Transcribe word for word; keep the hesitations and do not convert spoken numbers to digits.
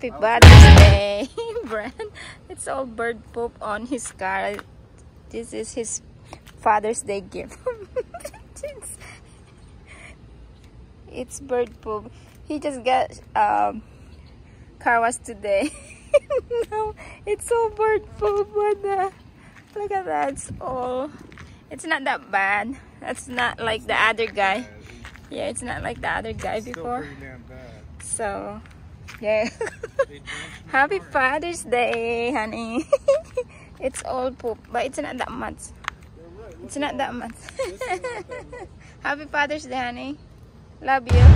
Happy Father's Day, Brand. It's all bird poop on his car. This is his Father's Day gift. it's, it's bird poop. He just got um, car wash today. No, it's all bird poop. What the? Look at that. It's all. It's not that bad. That's not like it's the not other guy. Bad. Yeah, it's not like the other guy it's before. Still pretty damn bad. So, yeah. Happy Father's Day, honey. It's all poop, but it's not that much. Right. It's not that much. not that much. Happy Father's Day, honey. Love you.